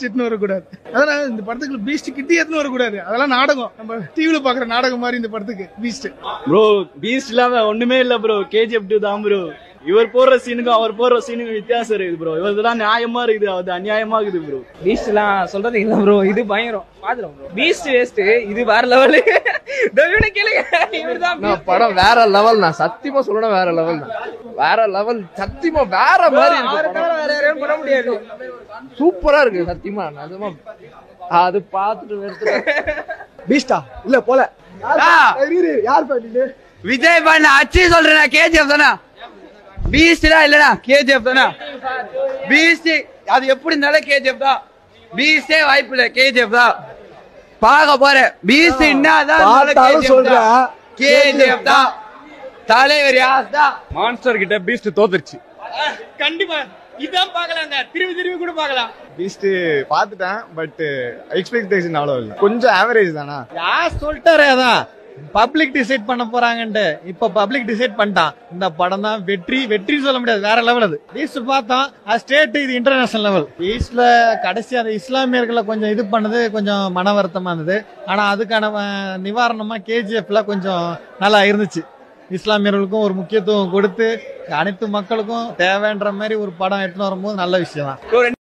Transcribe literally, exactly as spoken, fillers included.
Beast எட்டுன்னு வரக்கூடாது. அதனால இந்த படத்துக்கு பீஸ்ட் கிட்டி எத்துன்னு வரக்கூடாது. அதெல்லாம் நாடகம், நம்ம டிவில பாக்குற நாடகம் மாதிரி இந்த படத்துக்கு பீஸ்ட். ப்ரோ பீஸ்ட் இல்லாம ஒண்ணுமே இல்ல ப்ரோ. கேஜிஎஃப் டூ தான் ப்ரோ. இவர் போடுற சீனுக்கும் அவர் போடுற சீனுக்கும் வித்தியாசம் இருக்குது ப்ரோ. இவர்தான் நியாயமா இருக்குது, அது அநியாயமா இருக்குது ப்ரோ. பீஸ்ட் எல்லாம் சொல்றது இல்ல ப்ரோ. இது பயங்கரம் பாத்துறோம் ப்ரோ. பீஸ்ட் வேஸ்ட், இது வேற லெவல். டவின கேளுங்க, இவர்தான் படம் வேற லெவல். நான் சத்தியமா சொல்லணும் வேற லெவல் தான். வேற லெவல் சத்தியமா வேற மாதிரி இருக்கு. வேற யாரும் பண்ண முடியாது. சூப்பரா இருக்கு சத்தியமா. நிஜமா அது பாத்துட்டு வெறுத்து. பீஸ்டா இல்ல போல யார் பாத்தீங்க? விஜய் பண்ண அச்சி சொல்றேன். கேஜிஎஃப் தானே பீஸ்டா இல்லனா கேஜிஎஃப் தானே பீஸ்ட். அது எப்படி இருந்தாலும் கேஜிஎஃப் தான். பீஸ்டே வாய்ப்பு இல்ல, கேஜிஎஃப் தான் பாக்க போறேன். பீஸ்ட் என்னதான் சொல்றேன், கேஜிஎஃப் தான் தலைவர். யாஸ் தான் மான்ஸ்டர் கிட்ட பீஸ்ட் தோத்துருச்சு. கண்டிப்பா இதான் பாக்கலாங்க, திரும்பி திரும்பி கூட பாக்கலாம். பீஸ்ட் பாத்துட்டேன், பட் எக்ஸ்பெக்டேஷன் அவ்வளவு இல்ல, கொஞ்சம் ஆவரேஜ் தானா. யார் சொல்லிட்டாரே அதான் பப்ளிக் டிசைட் பண்ண போறாங்கன்ட்டு. இப்ப பப்ளிக் டிசைட் பண்ணிட்டான். இந்த படம் தான் வெற்றி. வெற்றி சொல்ல முடியாது, வேற லெவல். அது பீஸ்ட் பார்த்தோம், அது ஸ்டேட், இது இன்டர்நேஷனல் லெவல். பீஸ்ட்ல கடைசி அந்த இஸ்லாமியர்களை கொஞ்சம் இது பண்ணது கொஞ்சம் மன வருத்தமா இருந்தது. ஆனா அதுக்கான நிவாரணமா கேஜிஎஃப்ல கொஞ்சம் நல்லா இருந்துச்சு. இஸ்லாமியர்களுக்கும் ஒரு முக்கியத்துவம் கொடுத்து அனைத்து மக்களுக்கும் தேவைன்ற மாதிரி ஒரு படம் எடுத்துன்னு வரும்போது நல்ல விஷயம் தான்.